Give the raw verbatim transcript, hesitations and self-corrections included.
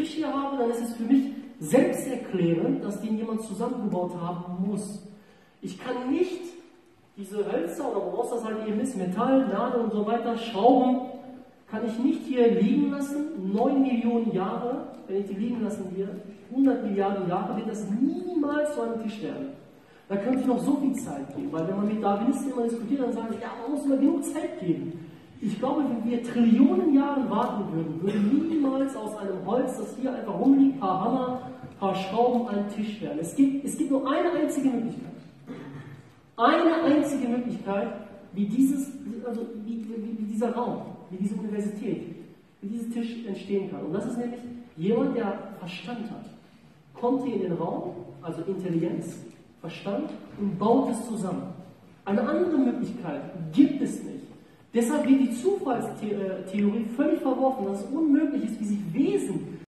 Tisch hier habe, dann ist es für mich selbsterklärend, dass den jemand zusammengebaut haben muss. Ich kann nicht diese Hölzer oder woraus das halt eben ist, Metall, Nadel und so weiter, Schrauben, kann ich nicht hier liegen lassen, neun Millionen Jahre, wenn ich die liegen lassen hier, hundert Milliarden Jahre, wird das niemals zu einem Tisch werden. Da könnte ich noch so viel Zeit geben, weil wenn man mit Darwinisten immer diskutiert, dann sagen sie, ja, man muss immer genug Zeit geben. Ich glaube, wenn wir Trillionen Jahre warten würden, würde niemals aus einem Holz, das hier einfach rumliegt, ein paar Hammer, ein paar Schrauben, ein Tisch werden. Es gibt, es gibt nur eine einzige Möglichkeit. Eine einzige Möglichkeit, wie, dieses, also wie, wie, wie dieser Raum, wie diese Universität, wie dieser Tisch entstehen kann. Und das ist nämlich jemand, der Verstand hat. Kommt hier in den Raum, also Intelligenz, Verstand, und baut es zusammen. Eine andere Möglichkeit gibt es nicht. Deshalb wird die Zufallstheorie völlig verworfen, dass es unmöglich ist, wie sich Wesen